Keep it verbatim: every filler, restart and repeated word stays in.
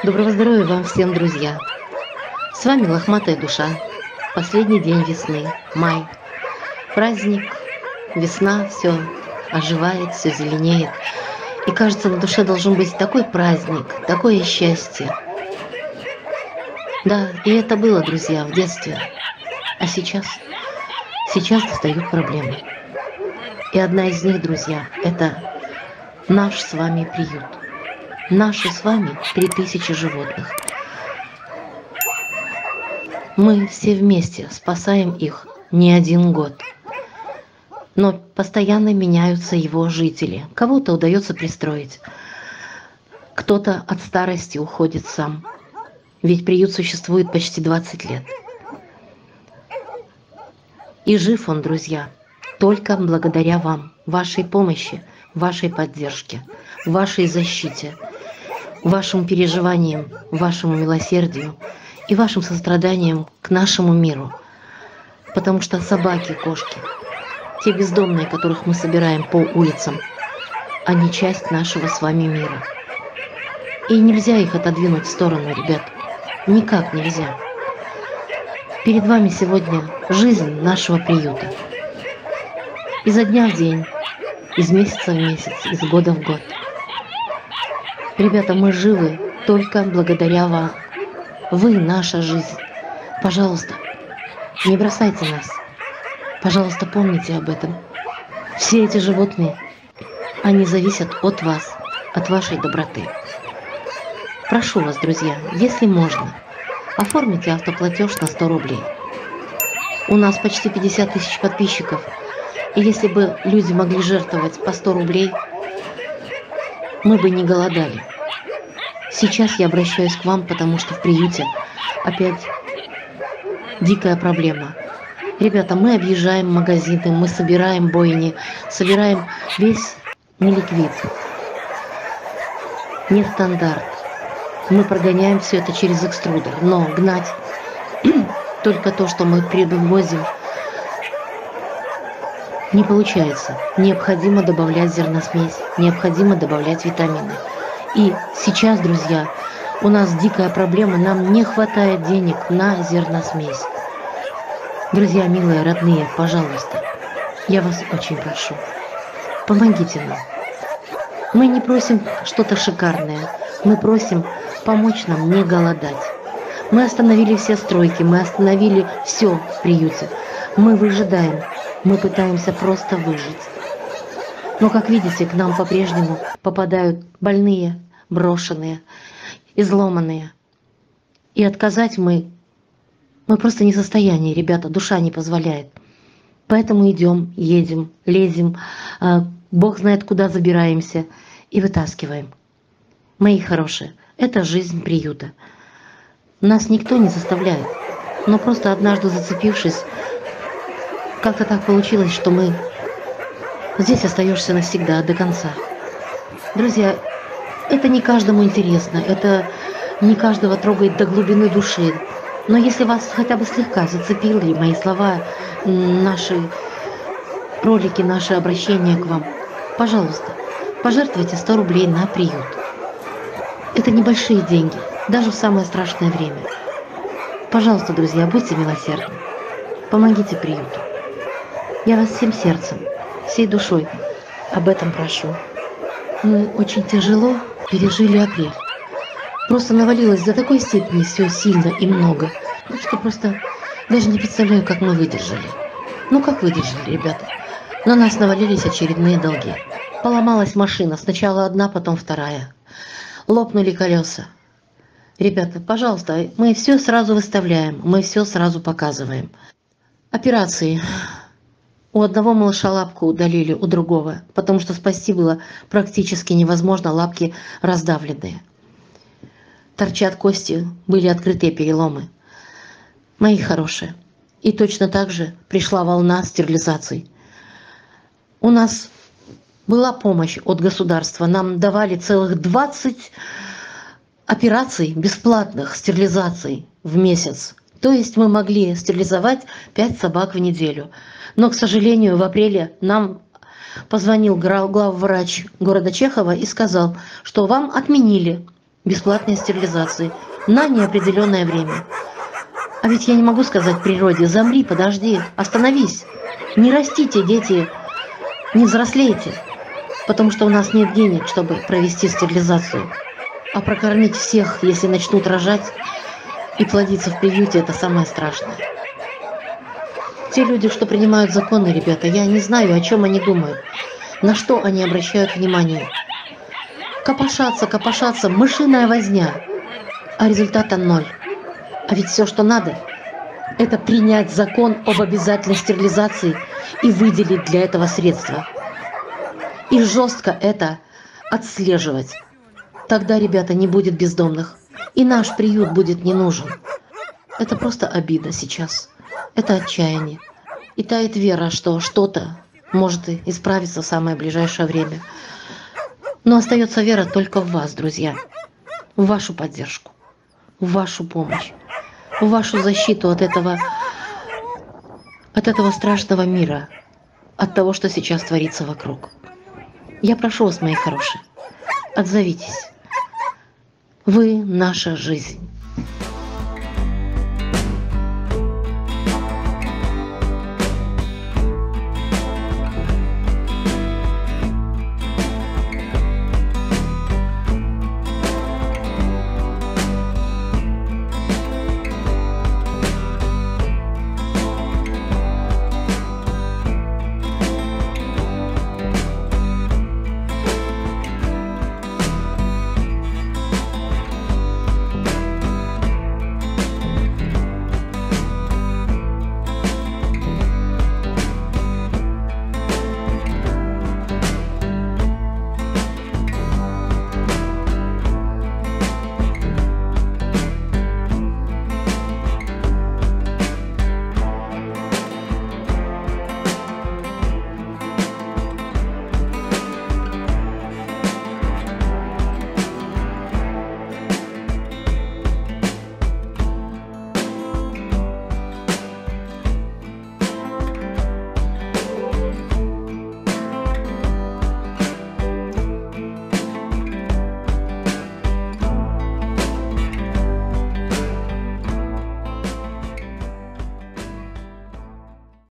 Доброго здоровья вам всем, друзья! С вами Лохматая Душа. Последний день весны, май. Праздник, весна, все оживает, все зеленеет. И кажется, на душе должен быть такой праздник, такое счастье. Да, и это было, друзья, в детстве. А сейчас? Сейчас достают проблемы. И одна из них, друзья, это наш с вами приют. Наши с вами три тысячи животных. Мы все вместе спасаем их не один год. Но постоянно меняются его жители. Кого-то удается пристроить. Кто-то от старости уходит сам. Ведь приют существует почти двадцать лет. И жив он, друзья, только благодаря вам, вашей помощи, вашей поддержке, вашей защите, вашим переживаниям, вашему милосердию и вашим состраданием к нашему миру. Потому что собаки, кошки, те бездомные, которых мы собираем по улицам, они часть нашего с вами мира. И нельзя их отодвинуть в сторону, ребят. Никак нельзя. Перед вами сегодня жизнь нашего приюта. Изо дня в день, из месяца в месяц, из года в год. Ребята, мы живы только благодаря вам. Вы наша жизнь. Пожалуйста, не бросайте нас. Пожалуйста, помните об этом. Все эти животные, они зависят от вас, от вашей доброты. Прошу вас, друзья, если можно, оформите автоплатеж на сто рублей. У нас почти пятьдесят тысяч подписчиков. И если бы люди могли жертвовать по сто рублей, мы бы не голодали. Сейчас я обращаюсь к вам, потому что в приюте опять дикая проблема. Ребята, мы объезжаем магазины, мы собираем бойни, собираем весь неликвид, нестандарт. Мы прогоняем все это через экструдер, но гнать только то, что мы привозим, не получается. Необходимо добавлять зерносмесь, необходимо добавлять витамины. И сейчас, друзья, у нас дикая проблема, нам не хватает денег на зерносмесь. Друзья, милые, родные, пожалуйста, я вас очень прошу, помогите нам. Мы не просим что-то шикарное, мы просим помочь нам не голодать. Мы остановили все стройки, мы остановили все в приюте. Мы выжидаем, мы пытаемся просто выжить. Но, как видите, к нам по-прежнему попадают больные, брошенные, изломанные. И отказать мы, мы просто не в состоянии, ребята, душа не позволяет. Поэтому идем, едем, лезем, Бог знает куда забираемся и вытаскиваем. Мои хорошие, это жизнь приюта. Нас никто не заставляет, но просто однажды зацепившись, как-то так получилось, что мы здесь остаешься навсегда, до конца. Друзья, это не каждому интересно, это не каждого трогает до глубины души. Но если вас хотя бы слегка зацепили мои слова, наши ролики, наши обращения к вам, пожалуйста, пожертвуйте сто рублей на приют. Это небольшие деньги, даже в самое страшное время. Пожалуйста, друзья, будьте милосердны. Помогите приюту. Я вас всем сердцем, всей душой об этом прошу. Мы очень тяжело пережили апрель. Просто навалилось до такой степени все сильно и много, что просто даже не представляю, как мы выдержали. Ну как выдержали, ребята? На нас навалились очередные долги. Поломалась машина, сначала одна, потом вторая. Лопнули колеса. Ребята, пожалуйста, мы все сразу выставляем, мы все сразу показываем. Операции. У одного малыша лапку удалили, у другого, потому что спасти было практически невозможно, лапки раздавленные. Торчат кости, были открытые переломы. Мои хорошие. И точно так же пришла волна стерилизаций. У нас была помощь от государства, нам давали целых двадцать операций бесплатных, стерилизаций в месяц. То есть мы могли стерилизовать пять собак в неделю. Но, к сожалению, в апреле нам позвонил главврач города Чехова и сказал, что вам отменили бесплатной стерилизации на неопределенное время. А ведь я не могу сказать природе: замри, подожди, остановись, не растите, дети, не взрослейте, потому что у нас нет денег, чтобы провести стерилизацию. А прокормить всех, если начнут рожать и плодиться в приюте, это самое страшное. Те люди, что принимают законы, ребята, я не знаю, о чем они думают, на что они обращают внимание. Копошатся, копошатся, мышиная возня, а результата ноль. А ведь все, что надо, это принять закон об обязательной стерилизации и выделить для этого средства. И жестко это отслеживать. Тогда, ребята, не будет бездомных. И наш приют будет не нужен. Это просто обида сейчас. Это отчаяние. И тает вера, что что-то может и исправиться в самое ближайшее время. Но остается вера только в вас, друзья. В вашу поддержку. В вашу помощь. В вашу защиту от этого, от этого страшного мира. От того, что сейчас творится вокруг. Я прошу вас, мои хорошие, отзовитесь. Вы наша жизнь.